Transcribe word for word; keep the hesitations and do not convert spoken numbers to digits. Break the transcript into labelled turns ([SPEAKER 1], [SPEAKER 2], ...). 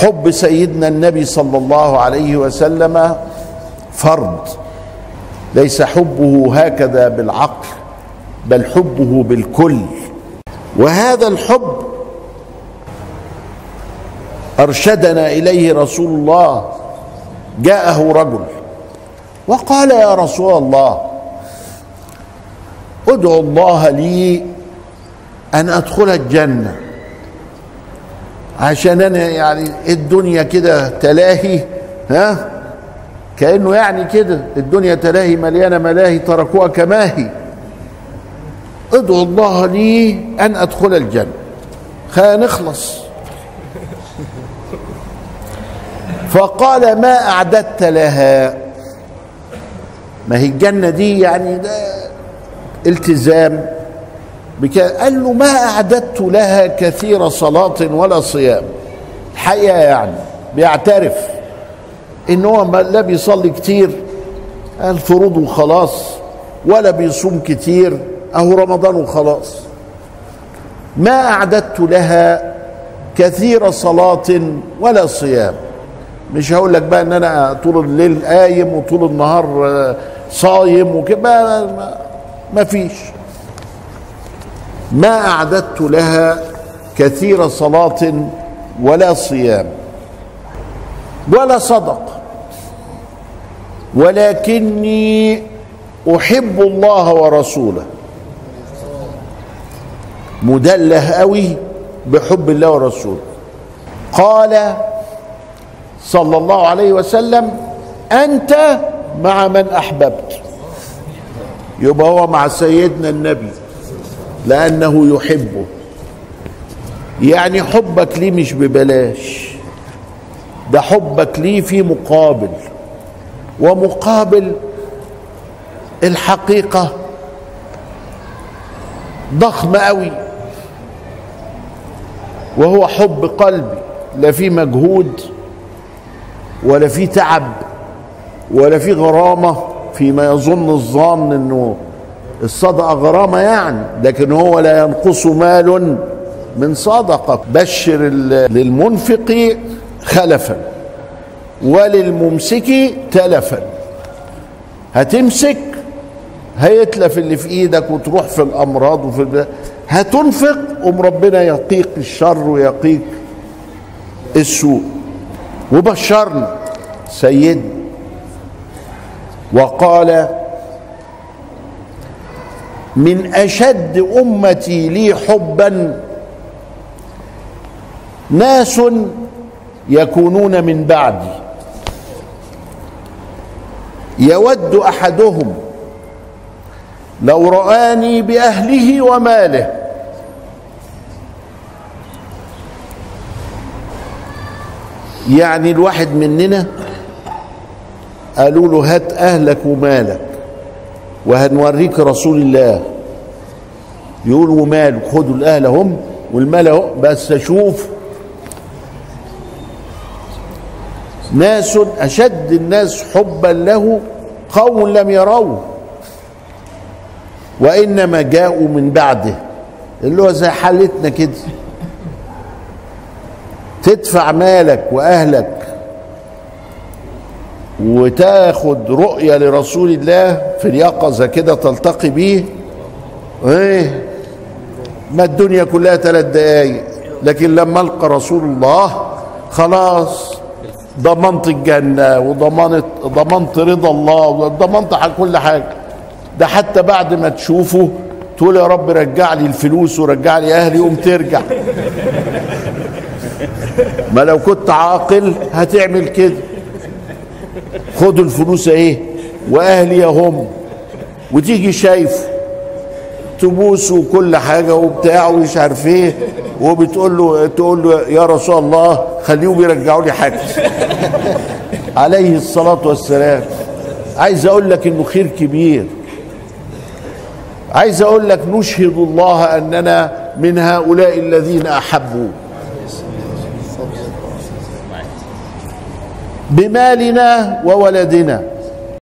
[SPEAKER 1] حب سيدنا النبي صلى الله عليه وسلم فرض، ليس حبه هكذا بالعقل بل حبه بالكل. وهذا الحب أرشدنا إليه رسول الله. جاءه رجل وقال: يا رسول الله، ادعو الله لي أن أدخل الجنة، عشان أنا يعني الدنيا كده تلاهي، ها كأنه يعني كده الدنيا تلاهي مليانة ملاهي تركوها كماهي. ادعو الله لي أن أدخل الجنة، خلينا نخلص. فقال: ما أعددت لها؟ ما هي الجنة دي يعني ده التزام بك. قال له: ما أعددت لها كثير صلاة ولا صيام. الحقيقة يعني بيعترف إن هو لا بيصلي كتير الفروض وخلاص، ولا بيصوم كتير أهو رمضان وخلاص. ما أعددت لها كثير صلاة ولا صيام. مش هقول لك بقى ان انا طول الليل قايم وطول النهار صايم وكده، ما فيش. ما أعددت لها كثير صلاة ولا صيام ولا صدق، ولكني أحب الله ورسوله. مدله قوي بحب الله ورسوله. قال صلى الله عليه وسلم: أنت مع من أحببت. يبقى هو مع سيدنا النبي لأنه يحبه. يعني حبك ليه مش ببلاش، ده حبك ليه في مقابل، ومقابل الحقيقة ضخم قوي، وهو حب قلبي، لا في مجهود ولا في تعب ولا في غرامة فيما يظن الظان انه الصدقة غرامة يعني، لكن هو لا ينقص مال من صدقة. بشر للمنفق خلفا وللممسك تلفا. هتمسك هيتلف اللي في ايدك وتروح في الامراض، وفي هتنفق ام ربنا يقيك الشر ويقيك السوء. وبشرنا سيدنا وقال: من أشد أمتي لي حبا ناس يكونون من بعدي يود أحدهم لو رآني بأهله وماله. يعني الواحد مننا قالوا له: هات أهلك ومالك وهنوريك رسول الله. يقول: وماله؟ خدوا الأهل هم والمال اهو، بس أشوف. ناس أشد الناس حبا له قوم لم يروه وإنما جاءوا من بعده، اللي هو زي حالتنا كده. تدفع مالك وأهلك وتاخد رؤية لرسول الله في اليقظة كده تلتقي بيه، ايه ما الدنيا كلها ثلاث دقايق، لكن لما القى رسول الله خلاص ضمنت الجنة وضمنت ضمنت رضا الله وضمنت كل حاجة. ده حتى بعد ما تشوفه تقول: يا رب رجع لي الفلوس ورجع لي أهلي، قوم ترجع. ما لو كنت عاقل هتعمل كده. خدوا الفلوس ايه واهلي هم، وتيجي شايف تبوسه وكل حاجه وبتاع ومش عارف ايه، وبتقول له تقول له: يا رسول الله خليهم يرجعوا لي حاجتي. عليه الصلاه والسلام. عايز اقول لك انه خير كبير. عايز اقول لك نشهد الله اننا من هؤلاء الذين احبوا بمالنا وولدنا